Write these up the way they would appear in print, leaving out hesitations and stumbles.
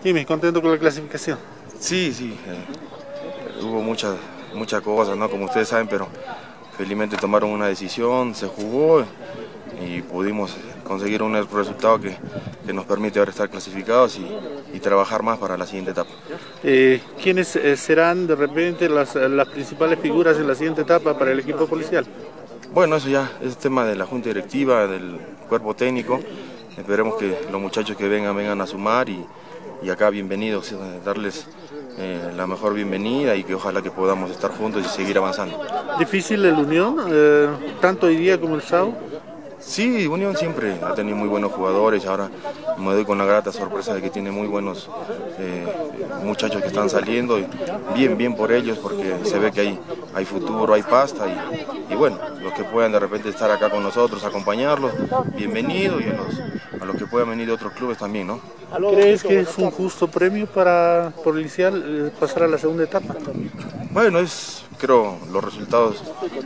Dime, contento con la clasificación. Sí, sí, hubo muchas cosas, ¿no? Como ustedes saben, pero felizmente tomaron una decisión, se jugó y pudimos conseguir un resultado que nos permite ahora estar clasificados y trabajar más para la siguiente etapa. ¿Quiénes serán de repente las principales figuras en la siguiente etapa para el equipo policial? Bueno, eso ya es tema de la junta directiva, del cuerpo técnico. Esperemos que los muchachos que vengan a sumar y acá bienvenidos, darles la mejor bienvenida y que ojalá que podamos estar juntos y seguir avanzando. ¿Difícil el Unión, tanto hoy día como el sábado? Sí, Unión siempre ha tenido muy buenos jugadores, ahora me doy con la grata sorpresa de que tiene muy buenos muchachos que están saliendo, y bien por ellos, porque se ve que hay futuro, hay pasta y bueno, los que puedan de repente estar acá con nosotros, acompañarlos, bienvenidos, y a los que puedan venir de otros clubes también, ¿no? ¿Crees que es un justo premio para Policial pasar a la segunda etapa? Bueno, creo, los resultados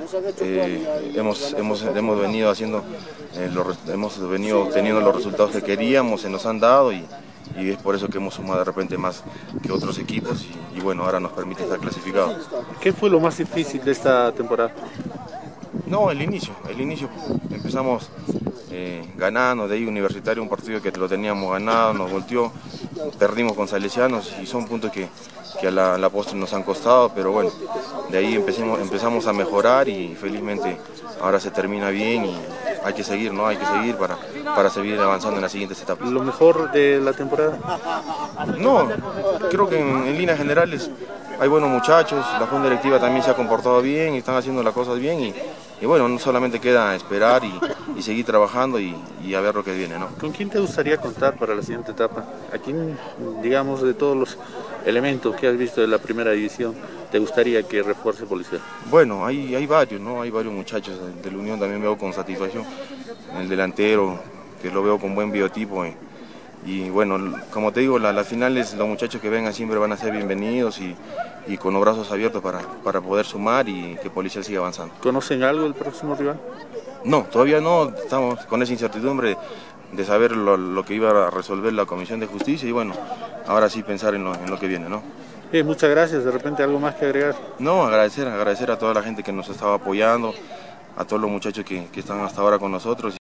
hemos venido haciendo, hemos venido teniendo los resultados que queríamos, se nos han dado y es por eso que hemos sumado de repente más que otros equipos y bueno, ahora nos permite estar clasificados. ¿Qué fue lo más difícil de esta temporada? No, el inicio, empezamos ganando, de ahí Universitario, un partido que lo teníamos ganado, nos volteó, perdimos con Salesianos y son puntos que a la postre nos han costado, pero bueno, de ahí empezamos a mejorar y felizmente ahora se termina bien y hay que seguir, ¿no? Hay que seguir para seguir avanzando en las siguientes etapas. ¿Lo mejor de la temporada? No, creo que en líneas generales hay buenos muchachos, la junta directiva también se ha comportado bien y están haciendo las cosas bien y bueno, no solamente queda esperar y seguir trabajando y a ver lo que viene, ¿no? ¿Con quién te gustaría contar para la siguiente etapa? ¿A quién, digamos, de todos los elementos que has visto de la primera división, te gustaría que refuerce Policial? Bueno, hay varios, ¿no? Hay varios muchachos de la Unión, también veo con satisfacción el delantero, que lo veo con buen biotipo. Y bueno, como te digo, las finales, los muchachos que vengan siempre van a ser bienvenidos y con los brazos abiertos para poder sumar y que Policial siga avanzando. ¿Conocen algo del próximo rival? No, todavía no, estamos con esa incertidumbre de saber lo que iba a resolver la Comisión de Justicia y bueno, ahora sí pensar en lo que viene, ¿no? Muchas gracias, de repente algo más que agregar. No, agradecer a toda la gente que nos estaba apoyando, a todos los muchachos que están hasta ahora con nosotros.